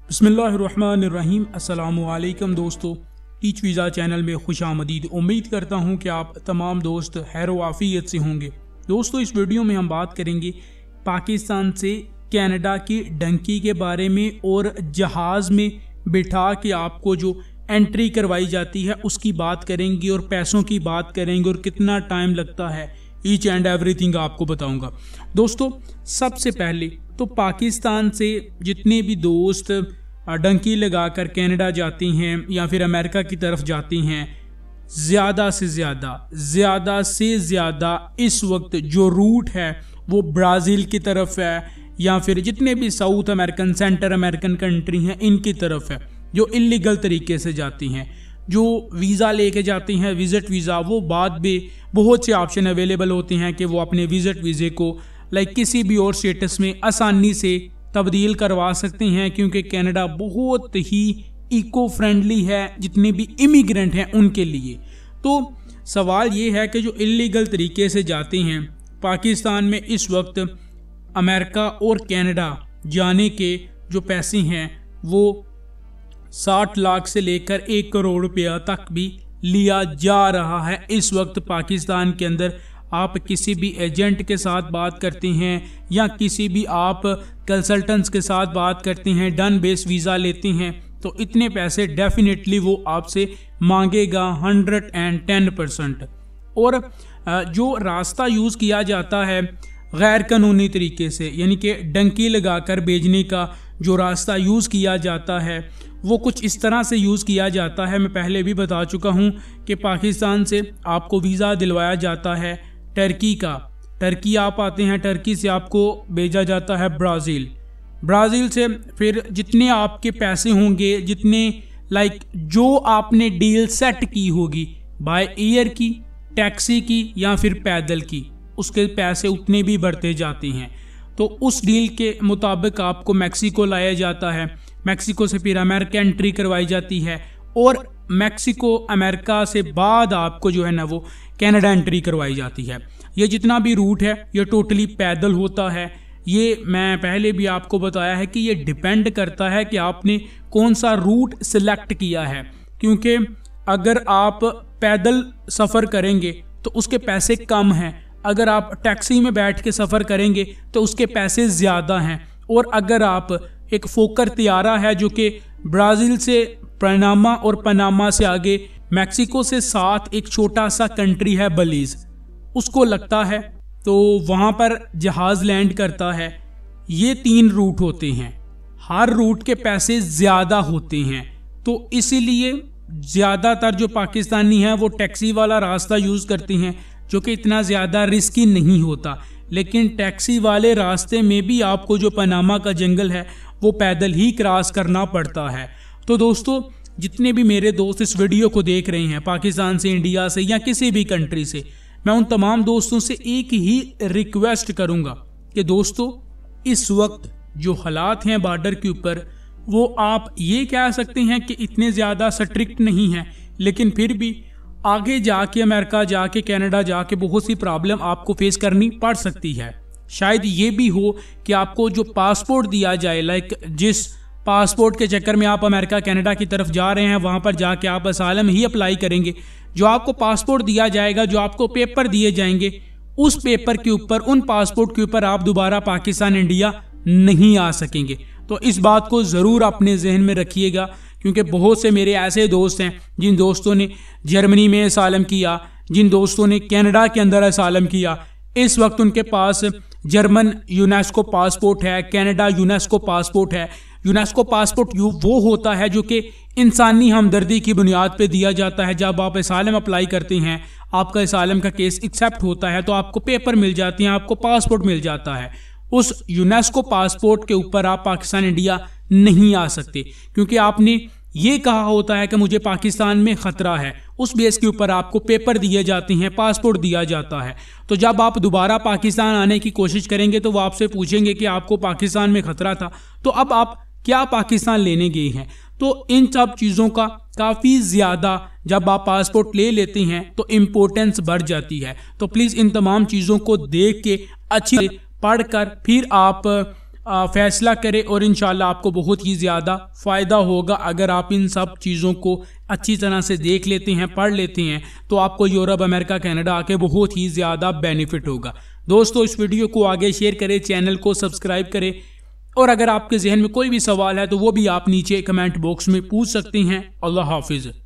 बिस्मिल्लाहिर्रहमानिर्रहीम। अस्सलामुअलैकुम दोस्तों, टीच वीज़ा चैनल में खुश आमदीद। उम्मीद करता हूँ कि आप तमाम दोस्त खैर व आफियत से होंगे। दोस्तों, इस वीडियो में हम बात करेंगे पाकिस्तान से कनाडा की डंकी के बारे में और जहाज़ में बिठा के आपको जो एंट्री करवाई जाती है उसकी बात करेंगे और पैसों की बात करेंगे और कितना टाइम लगता है, ईच एंड एवरीथिंग आपको बताऊंगा। दोस्तों, सबसे पहले तो पाकिस्तान से जितने भी दोस्त डंकी लगाकर कनाडा जाती हैं या फिर अमेरिका की तरफ जाती हैं, ज़्यादा से ज़्यादा इस वक्त जो रूट है वो ब्राज़ील की तरफ है या फिर जितने भी south American, center American country हैं इनकी तरफ है, जो इलीगल तरीके से जाती हैं। जो वीज़ा लेके जाती हैं, विज़िट वीज़ा, वो बाद में बहुत से ऑप्शन अवेलेबल होते हैं कि वो अपने विज़िट वीज़े को किसी भी और स्टेटस में आसानी से तब्दील करवा सकते हैं, क्योंकि कनाडा बहुत ही इको फ्रेंडली है जितने भी इमिग्रेंट हैं उनके लिए। तो सवाल ये है कि जो इलीगल तरीके से जाते हैं पाकिस्तान में, इस वक्त अमेरिका और कनाडा जाने के जो पैसे हैं वो 60 लाख से लेकर 1 करोड़ रुपया तक भी लिया जा रहा है। इस वक्त पाकिस्तान के अंदर आप किसी भी एजेंट के साथ बात करते हैं या किसी भी आप कंसल्टेंट्स के साथ बात करते हैं, डन बेस वीज़ा लेते हैं, तो इतने पैसे डेफिनेटली वो आपसे मांगेगा 110%। और जो रास्ता यूज़ किया जाता है गैर कानूनी तरीके से, यानी कि डंकी लगाकर भेजने का जो रास्ता यूज़ किया जाता है वो कुछ इस तरह से यूज़ किया जाता है। मैं पहले भी बता चुका हूँ कि पाकिस्तान से आपको वीज़ा दिलवाया जाता है टर्की का, टर्की आप आते हैं, टर्की से आपको भेजा जाता है ब्राज़ील, ब्राज़ील से फिर जितने आपके पैसे होंगे, जितने जो आपने डील सेट की होगी बाय एयर की, टैक्सी की या फिर पैदल की, उसके पैसे उतने भी बढ़ते जाते हैं। तो उस डील के मुताबिक आपको मैक्सिको लाया जाता है, मैक्सिको से फिर अमेरिका एंट्री करवाई जाती है और मैक्सिको अमेरिका से बाद आपको जो है ना वो कनाडा एंट्री करवाई जाती है। ये जितना भी रूट है ये टोटली पैदल होता है। ये मैं पहले भी आपको बताया है कि ये डिपेंड करता है कि आपने कौन सा रूट सिलेक्ट किया है, क्योंकि अगर आप पैदल सफ़र करेंगे तो उसके पैसे कम हैं, अगर आप टैक्सी में बैठ के सफ़र करेंगे तो उसके पैसे ज़्यादा हैं, और अगर आप एक फोकर तियारा है जो कि ब्राज़ील से पनामा और पनामा से आगे मैक्सिको से साथ एक छोटा सा कंट्री है बलीज़, उसको लगता है तो वहाँ पर जहाज़ लैंड करता है। ये 3 रूट होते हैं, हर रूट के पैसे ज़्यादा होते हैं, तो इसीलिए ज़्यादातर जो पाकिस्तानी हैं वो टैक्सी वाला रास्ता यूज़ करते हैं जो कि इतना ज़्यादा रिस्की नहीं होता। लेकिन टैक्सी वाले रास्ते में भी आपको जो पनामा का जंगल है वो पैदल ही क्रॉस करना पड़ता है। तो दोस्तों, जितने भी मेरे दोस्त इस वीडियो को देख रहे हैं पाकिस्तान से, इंडिया से या किसी भी कंट्री से, मैं उन तमाम दोस्तों से एक ही रिक्वेस्ट करूंगा कि दोस्तों, इस वक्त जो हालात हैं बॉर्डर के ऊपर, वो आप ये कह सकते हैं कि इतने ज़्यादा स्ट्रिक्ट नहीं हैं, लेकिन फिर भी आगे जाके अमेरिका जाके कनाडा जाके बहुत सी प्रॉब्लम आपको फेस करनी पड़ सकती है। शायद ये भी हो कि आपको जो पासपोर्ट दिया जाए, जिस पासपोर्ट के चक्कर में आप अमेरिका कनाडा की तरफ जा रहे हैं, वहाँ पर जाके आप असालम ही अप्लाई करेंगे, जो आपको पासपोर्ट दिया जाएगा, जो आपको पेपर दिए जाएंगे, उस पेपर के ऊपर, उन पासपोर्ट के ऊपर आप दोबारा पाकिस्तान, इंडिया नहीं आ सकेंगे। तो इस बात को ज़रूर अपने जहन में रखिएगा, क्योंकि बहुत से मेरे ऐसे दोस्त हैं जिन दोस्तों ने जर्मनी में असालम किया, जिन दोस्तों ने कनाडा के अंदर असालम किया, इस वक्त उनके पास जर्मन यूनेस्को पासपोर्ट है, कनाडा यूनेस्को पासपोर्ट है। यूनेस्को पासपोर्ट वो होता है जो कि इंसानी हमदर्दी की बुनियाद पे दिया जाता है। जब आप असालम अप्लाई करते हैं, आपका असालम का केस एक्सेप्ट होता है, तो आपको पेपर मिल जाते हैं, आपको पासपोर्ट मिल जाता है। उस यूनेस्को पासपोर्ट के ऊपर आप पाकिस्तान, इंडिया नहीं आ सकते, क्योंकि आपने ये कहा होता है कि मुझे पाकिस्तान में ख़तरा है। उस बेस के ऊपर आपको पेपर दिए जाते हैं, पासपोर्ट दिया जाता है। तो जब आप दोबारा पाकिस्तान आने की कोशिश करेंगे तो वो आपसे पूछेंगे कि आपको पाकिस्तान में ख़तरा था, तो अब आप क्या पाकिस्तान लेने गए हैं। तो इन सब चीज़ों का काफ़ी ज़्यादा जब आप पासपोर्ट ले लेते हैं तो इम्पोर्टेंस बढ़ जाती है। तो प्लीज़ इन तमाम चीज़ों को देख के अच्छी पढ़कर फिर आप फैसला करें और इंशाल्लाह आपको बहुत ही ज़्यादा फ़ायदा होगा। अगर आप इन सब चीज़ों को अच्छी तरह से देख लेते हैं, पढ़ लेते हैं, तो आपको यूरोप, अमेरिका, कनाडा आके बहुत ही ज़्यादा बेनिफिट होगा। दोस्तों इस वीडियो को आगे शेयर करें, चैनल को सब्सक्राइब करें, और अगर आपके जहन में कोई भी सवाल है तो वो भी आप नीचे कमेंट बॉक्स में पूछ सकते हैं। अल्लाह हाफिज़।